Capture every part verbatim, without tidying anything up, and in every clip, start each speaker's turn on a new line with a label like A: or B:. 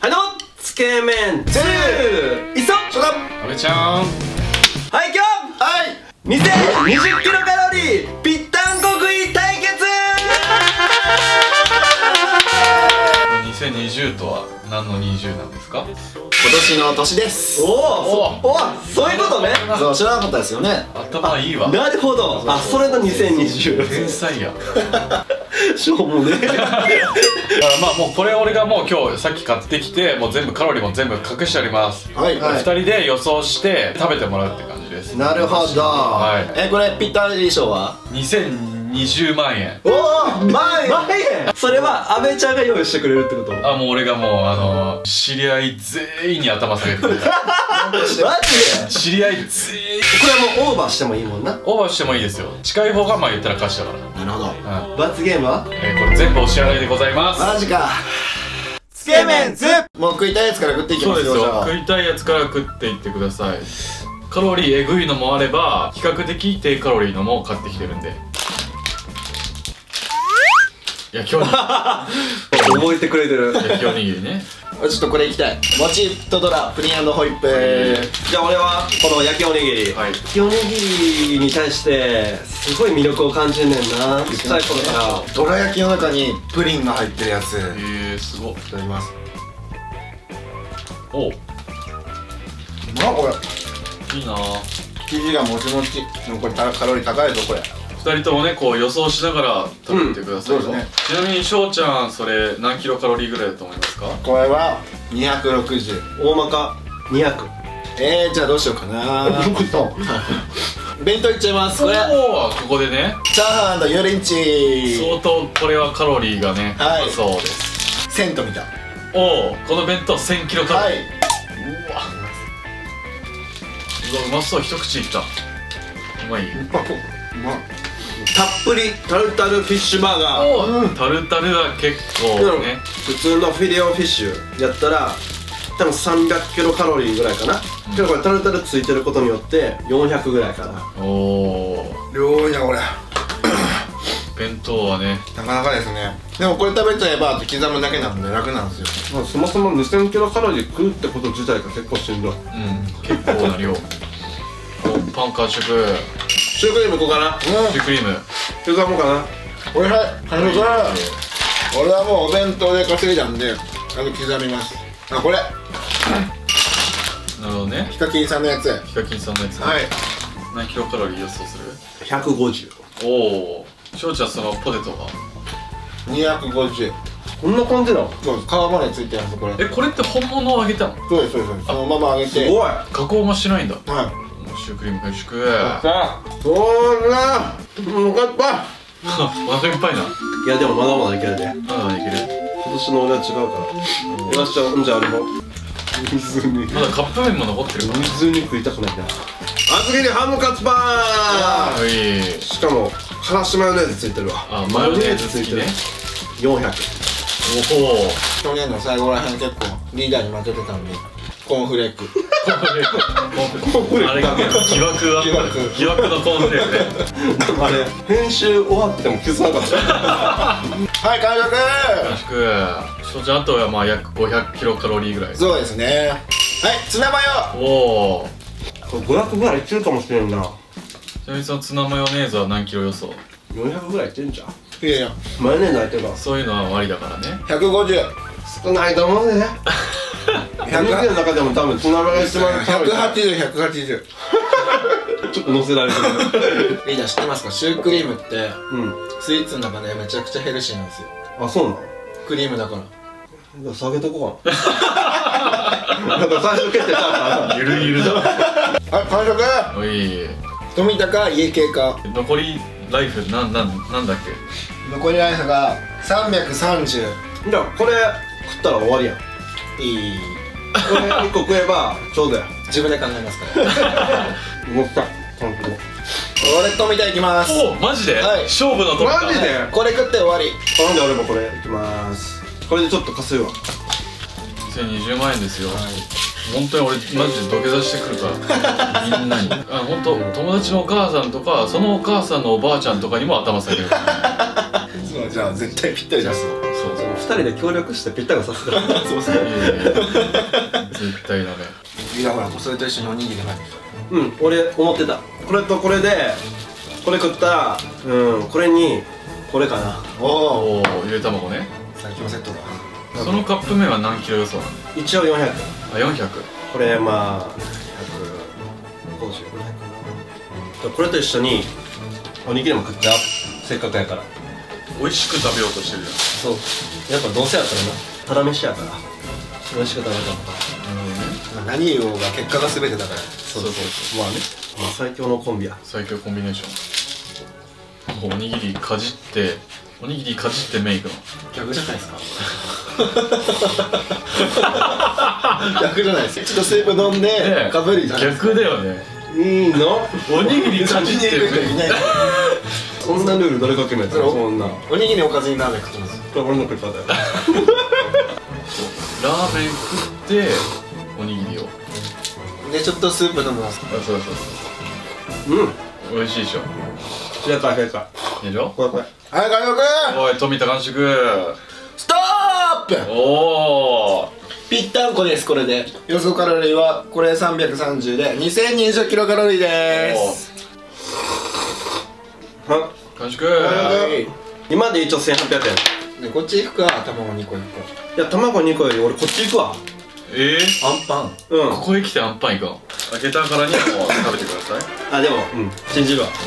A: はいどうもつけ麺ツーいっそ
B: 初段
C: 阿部ちゃん。
A: はい今日
B: はい
A: にせんにじゅっキロカロリーぴったんこ食い対決
C: にせんにじゅうとは何のにじゅうなんですか？
B: 今年の年です。
A: おおおそういうことね。
B: そう知らなかったですよね。
C: 頭いいわ。
A: なるほど。あそれのにせんにじゅう
C: 天才や。
A: しょうもね
C: だからまあもうこれ俺がもう今日さっき買ってきてもう全部カロリーも全部隠してあります。
B: はい
C: ふたりで予想して食べてもらうって感じです。
B: なるほど。
C: はい
B: えこれぴったり賞は
C: にせんにじゅうまんえん。
B: おお前
A: 万円。それは阿部ちゃんが用意してくれるってこと？
C: あもう俺がもうあの知り合い全員に頭下げてくれた。
A: マジで？
C: 知り合い全員。
A: これはもうオーバーしてもいいもんな。
C: オーバーしてもいいですよ。近い方がまあ言ったら勝ちだから。
B: なるほど。
C: うん。
A: 罰ゲームは？
C: えーこれ全部お支払いでございます。
B: マジか。
A: つけ麺ズ
B: もう食いたいやつから食っていき
C: そうですよ。
B: ますよ。じゃあ
C: 食いたいやつから食っていってください。カロリーえぐいのもあれば比較的低カロリーのも買ってきてるんで。いや今日
A: 覚えてくれてる。
C: 焼きおにぎりね。
B: ちょっとこれいきたい。もちっとドラプリン&ホイップ。
A: じゃあ俺はこの焼きおにぎり、
C: はい
A: 焼きおにぎりに対してすごい魅力を感じんねんな。ちっちゃい頃から
B: どら焼きの中にプリンが入ってるやつ。い
C: えー、すごっ。
B: ただきます。
C: おう
B: まあこれ
C: いいなぁ。
B: 生地がもちもち。でもこれカロリー高いぞこれ。
C: ふたりともねこう予想しながら食べてください、
B: うんそうですね。
C: ちなみに翔ちゃんそれ何キロカロリーぐらいだと思いますか？
B: これはにひゃくろくじゅう。
A: 大まかにひゃく。
B: えー、じゃあどうしようかな。弁当いっちゃいます。これ
C: おーここでね
B: チャーハン油淋鶏
C: 相当これはカロリーがね、
B: はい
C: そうです。
B: セントみたい。
C: おおこの弁当せんキロカロリー、
B: はい。
C: うわうわうまそう。一口いった。うまい。
B: うまっ。
A: たっぷりタルタルフィッシュバーガー。
C: おお、タルタルは結構ね、
A: 普通のフィレオフィッシュやったら多分さんびゃくキロカロリーぐらいかな、うん、けどこれタルタルついてることによってよんひゃくぐらいかな。
C: おお
B: 量いなこれ。
C: 弁当はね
B: なかなかですね。でもこれ食べちゃえばあと刻むだけなんで楽なんですよ。
A: まあそもそもにせんキロカロリー食うってこと自体が結構しんどい。
C: うん結構な量。おパン完食。
A: シュークリームいこうかな。
C: シュークリーム
A: 刻もうかな。
B: これはい完食。俺はもうお弁当で稼いだんであの刻みます。あこれ
C: なるほどね。
B: ヒカキンさんのやつ。
C: ヒカキンさんのやつ、ね、
B: はい。
C: 何キロカロリー予想する？
A: ひゃくごじゅう。
C: おお翔ちゃんそのポテトは
B: にひゃくごじゅう。
A: こんな感じなの？
B: そうです。皮までついてるんですこれ。
C: えこれって本物を揚げたの？
B: そうですそうです。そのまま揚げて。
A: すごい。
C: 加工もしないんだ。
B: は
C: シュークリーム完食。
A: さあそんなよかった。
C: お腹いっぱいな。
A: いやでもまだまだいけるで。
C: まだいける。
A: 今年の俺は違うから。よしじゃあじゃあ俺も水に
C: まだカップ麺も残ってるから。
A: 水に食いたくないな。厚切りハムカツパン。
C: はい。
A: しかもからしマヨネーズついてるわ。
C: あマヨネーズ付きね。
A: よんひゃく。
C: おお。
B: 去年の最後らへん結構リーダーに負けてたんでコーンフレーク。
C: コーンフレーク。コーンフレーク。あれが疑惑あった。疑惑のコーンフレークね。
A: あれ編集終わっても気づかなかった。
B: はい完食。
C: 完食。翔ちゃんあとはまあ約ごひゃくキロカロリーぐらい。
B: そうですね。はいツナマヨ。
C: おお。
A: これごひゃくぐらいいってるかもしれんな。
C: ちなみにそのツナマヨネーズは何キロ予想？
A: よんひゃくぐらいいってんじゃん。
B: いやいや
A: マヨネーズ入ってるから
C: そういうのはありだからね。
B: ひゃくごじゅう。
A: 少ないと思うね。ひゃくの中でも多分ツナマヨが一番
B: ひゃくはちじゅうひゃくはちじゅう。
A: ちょっと乗せられてる。
B: リーダー知ってますか？シュークリームって
A: うん。
B: スイーツの中でめちゃくちゃヘルシーなんですよ。
A: あ、そうなの？
B: クリームだから。
A: じゃあ下げとこうかな。なんか最初蹴ってた
C: ゆるゆるだ。
B: はい完食。
C: おい。
B: 富高家系か。
C: 残りライフなんなんなんだっけ？
B: 残りライフがさんびゃくさんじゅう。
A: じゃあこれ食ったら終わりやん。
B: いい。
A: これいっこ食えばちょうどや。
B: 自分で考えますから
A: 持ったちゃんと。
B: 俺富田いきます。
C: おマジで？
B: はい
C: 勝負のとこか。
A: マジで？
B: これ食って終わり。
A: なんで俺もこれいきます。これでちょっと稼ぐわ。
C: にせんにじゅうまんえんですよ。本当に俺マジで土下座してくるからみんなに。あ本当友達のお母さんとかそのお母さんのおばあちゃんとかにも頭下げる。
B: そうじゃあ絶対ぴったり出すの。
C: そそう
A: そのふたりで協力してぴったりをさせたら
B: そうそう。
C: いやいやいや絶対ダメ。
B: いやほらそれと一緒におにぎり入って
A: うん俺思ってた。これとこれでこれ食ったらうんこれにこれかな。
B: た。おお。
C: おおゆで卵ね。
B: 最強セットだ。
C: そのカップ麺は何キロ予想なの？
A: 一応よんひゃく。
C: あよんひゃく。
A: これまあひゃくごじゅうぐらいかな。これと一緒におにぎりも食っちゃう。せっかくやから。
C: 美味しく食べようとしてるじ
A: そうやっぱどうせやったらなただ飯やから美味しく食べたかった。
C: ゃん。なるほどね。
B: まあ何言おうが結果が全てだから。
A: そうそうそうまあね、まあ、最強のコンビや。
C: 最強コンビネーション。おにぎりかじっておにぎりかじって麺いくの。
B: 逆じゃないですか。逆じゃないです。ちょっとスープ飲んでかぶりじゃないですか。
C: 逆だよね。
A: いいの
C: おにぎりかじって
B: い
C: 麺。
B: ない。
A: そんなルール誰が決めたの？そんな
B: おにぎりおかずにラーメン食ってます。
A: これ俺の食い方や。
C: ラーメン食っておにぎりを。
B: でちょっとスープ飲みます。
C: あそうそう
A: うん
C: そう。美味しいでしょ。
A: 正解正解。
C: いいでしょ。
A: これこれ
B: はい外国。
C: おい富田完食。
B: ストップ。
C: おお。
B: ぴったんこです。これで予想カロリーはこれさんびゃくさんじゅうでにせんにじゅうキロカロリーです。
A: は
C: 完食。
B: はい
A: 今で一応せんはっぴゃくえん。
B: でこっち行くか卵にこいくか。
A: いや卵にこより俺こっち行くわ。
C: えー、
B: アンパン。
A: うん
C: ここへ来てアンパンいかん。開けたからにはもう食べてください。
A: あでもうん信じるわ。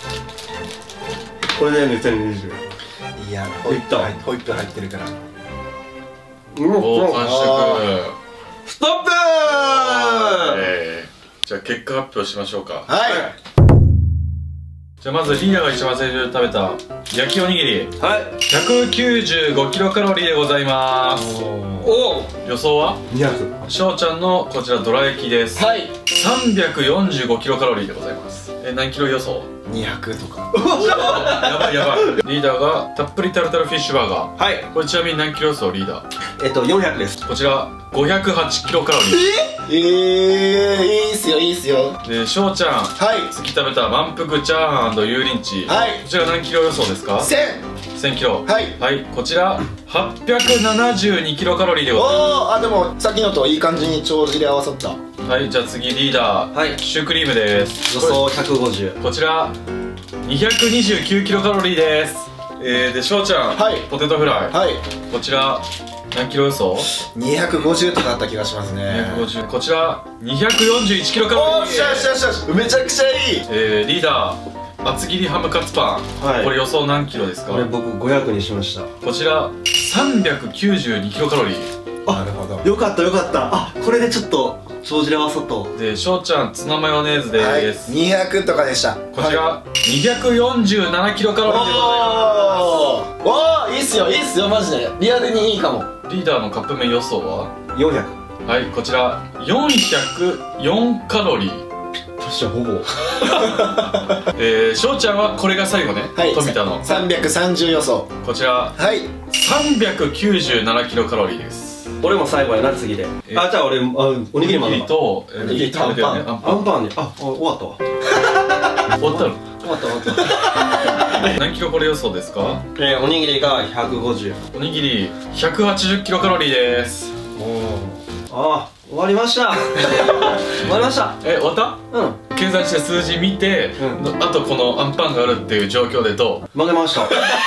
A: これでにせんにじゅう。
B: いやホイップ入ホイップ入ってるから。
A: うん
C: おお完食。
A: ストップー。
C: えー、じゃあ結果発表しましょうか。
B: はい
C: じゃあまずリーダーが一番最初に食べた焼きおにぎり
A: はい
C: ひゃくきゅうじゅうごキロカロリーでございます。
A: おお
C: 予想は
A: にひゃく。
C: しょうちゃんのこちらどら焼きです。
B: はい
C: さんびゃくよんじゅうごキロカロリーでございます。え何キロ予想？
B: にひゃくとか。
C: やばいやばい。リーダーがたっぷりタルタルフィッシュバーガー。
A: はい
C: これちなみに何キロ予想？リーダー
A: えっとよんひゃくです。
C: こちらごひゃくはちキロカロリ
B: えー、いいっすよいいっすよ。
C: ーでしょうちゃん
B: はい
C: 次食べた満腹チャーハン油淋鶏
B: はい
C: こちら何キロ予想ですか？
B: せん。
C: せんキロ
B: はい
C: はいこちらはっぴゃくななじゅうにキロカロリーでございま
B: おーあでもさっきのといい感じに帳尻で合わさった。
C: す。はいじゃあ次リーダー
A: はい
C: シュークリームです。
A: 予想ひゃくごじゅう。
C: こちらにひゃくにじゅうきゅうキロカロリーです。えー、でしょうちゃん、
B: はい
C: ポテトフライ、
B: はい
C: こちら何キロ予想？
B: にひゃくごじゅうとかあった気がしますね。
C: にひゃくごじゅうこちらにひゃくよんじゅういちキロカロリー。
B: おっしゃよしよしよしめちゃくちゃいい。
C: えー、リーダー厚切りハムカツパン、
A: はい
C: これ予想何キロですか？
A: これ僕ごひゃくにしました。
C: こちらさんびゃくきゅうじゅうにキロカロリー
B: なるほど。
A: よかったよかった。あこれでちょっと帳尻合わさったわ。
C: でしょうちゃんツナマヨネーズ
B: はい
C: です、
B: にひゃくとかでした。
C: こちら、
B: はい
C: にひゃくよんじゅうななキロカロリーでござい
B: おーおーいいっすよいいっすよマジでリアルにいいかも。
C: ます。リーダーのカップ麺予想は
A: よんひゃく。
C: はいこちらよんひゃくよんカロリー。
A: 確かほぼ。
C: えー、しょうちゃんはこれが最後ね、
B: はい
C: 富田の
B: さんびゃくさんじゅう予想。
C: こちら
B: はい
C: さんびゃくきゅうじゅうななキロカロリーです。
A: 俺も最後やな次で。
C: え
A: あじゃあ俺あおにぎりもあるわ。
C: と、えー、
B: おにぎりと
C: 食べてよね
B: アン
C: アンパン
A: アンパンにああ終わったわ。
C: 終わったの？
A: 終わった終わった。
C: 何キロこれ予想ですか？
A: えー、おにぎりがひゃくごじゅう。
C: おにぎりひゃくはちじゅうキロカロリーです。
A: ああ終わりました。終わりました。
C: え終わった？
A: うん
C: 計算して数字見て、
A: う
C: あとこのアンパンがあるっていう状況でどう？
A: 負けました。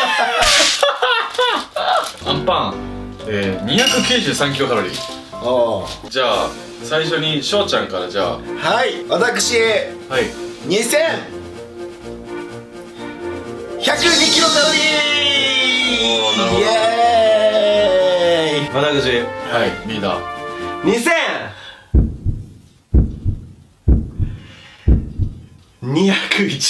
C: アンパン、えー、にひゃくきゅうじゅうさんキロカロリー。
B: おお
C: じゃあ最初にしょうちゃんからじゃあ
B: はい私
C: はい
B: にせんひゃくにキロカロリ
C: おーなるほど
B: ーイエーイ。
A: 私
C: はいリーダー
A: にせんにひゃくいち。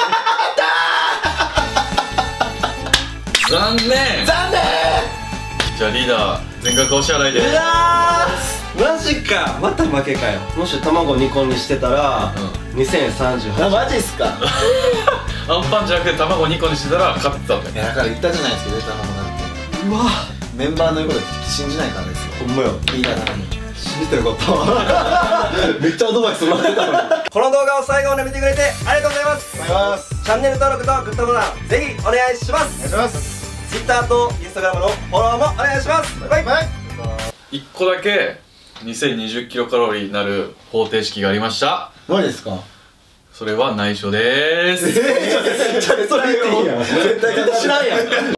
C: 残念。
B: 残念。
C: じゃあリーダー全額お支払いで
A: うわーマジかまた負けかよ。もし卵にこにしてたら、
C: う
A: にせんさんじゅうはち。
B: あマジっすか。
C: アンパンじゃなくて卵にこにしてたら勝ってたんだよ。
B: いやだから言ったじゃないですか、出たものなんて。
A: うわ
B: メンバーの言うこと信じないからですよ。
A: ほんまよ
B: リーダーなのに。
A: 信じてることめっちゃアドバイスもらってたのに。この動画を最後まで見てくれてありがとうございます。
B: お願いします。
A: チャンネル登録とグッドボタンぜひお願いします。
B: お願いします。
D: Twitter と Instagram のフォローもお願いします。バイバイ。
C: いっこだけにせんにじゅうキロカロリーになる方程式がありました。
B: マジですか？
C: それは内緒でーす。
D: それ言っていいやん。絶対知らんやん。